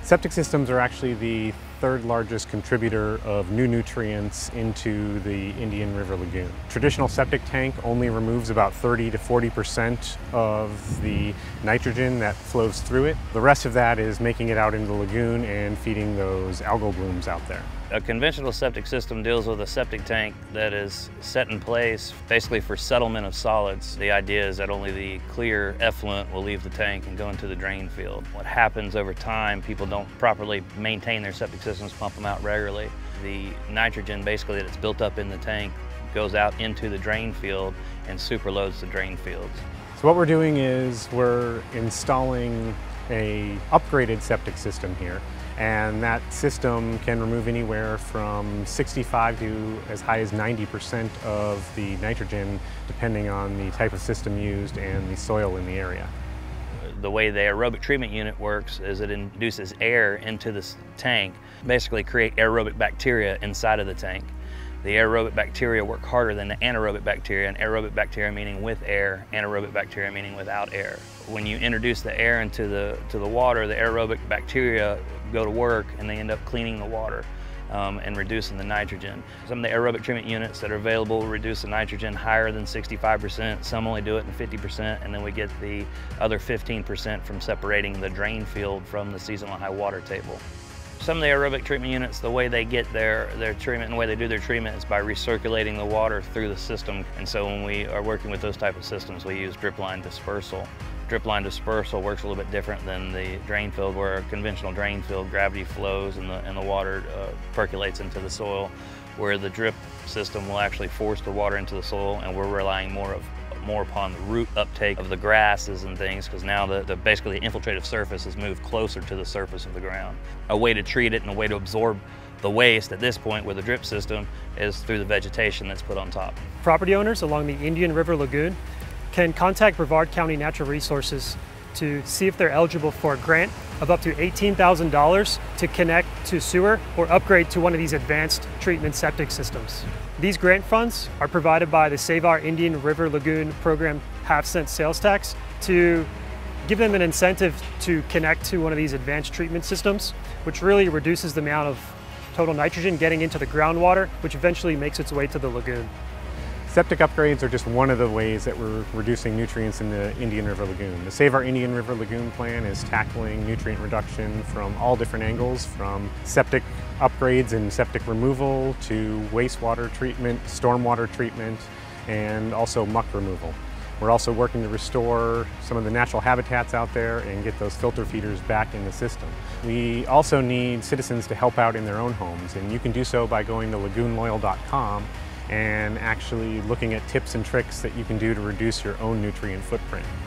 Septic systems are actually the third largest contributor of new nutrients into the Indian River Lagoon. Traditional septic tank only removes about 30 to 40% of the nitrogen that flows through it. The rest of that is making it out into the lagoon and feeding those algal blooms out there. A conventional septic system deals with a septic tank that is set in place basically for settlement of solids. The idea is that only the clear effluent will leave the tank and go into the drain field. What happens over time, people don't properly maintain their septic systems, pump them out regularly. The nitrogen basically that's built up in the tank goes out into the drain field and superloads the drain fields. So what we're doing is we're installing a upgraded septic system here. And that system can remove anywhere from 65 to as high as 90% of the nitrogen, depending on the type of system used and the soil in the area. The way the aerobic treatment unit works is it induces air into the tank, basically create aerobic bacteria inside of the tank. The aerobic bacteria work harder than the anaerobic bacteria, and aerobic bacteria meaning with air, anaerobic bacteria meaning without air. When you introduce the air into the water, the aerobic bacteria go to work and they end up cleaning the water and reducing the nitrogen. Some of the aerobic treatment units that are available reduce the nitrogen higher than 65%, some only do it in 50%, and then we get the other 15% from separating the drain field from the seasonal high water table. Some of the aerobic treatment units, the way they get their treatment and the way they do their treatment is by recirculating the water through the system. And so when we are working with those type of systems, we use drip line dispersal. Drip line dispersal works a little bit different than the drain field, where a conventional drain field, gravity flows and the water percolates into the soil, where the drip system will actually force the water into the soil, and we're relying more upon the root uptake of the grasses and things, because now basically the infiltrative surface has moved closer to the surface of the ground. A way to treat it and a way to absorb the waste at this point with a drip system is through the vegetation that's put on top. Property owners along the Indian River Lagoon can contact Brevard County Natural Resources to see if they're eligible for a grant of up to $18,000 to connect to sewer or upgrade to one of these advanced treatment septic systems. These grant funds are provided by the Save Our Indian River Lagoon program half-cent sales tax to give them an incentive to connect to one of these advanced treatment systems, which really reduces the amount of total nitrogen getting into the groundwater, which eventually makes its way to the lagoon. Septic upgrades are just one of the ways that we're reducing nutrients in the Indian River Lagoon. The Save Our Indian River Lagoon plan is tackling nutrient reduction from all different angles, from septic upgrades and septic removal to wastewater treatment, stormwater treatment, and also muck removal. We're also working to restore some of the natural habitats out there and get those filter feeders back in the system. We also need citizens to help out in their own homes, and you can do so by going to lagoonloyal.com and actually looking at tips and tricks that you can do to reduce your own nutrient footprint.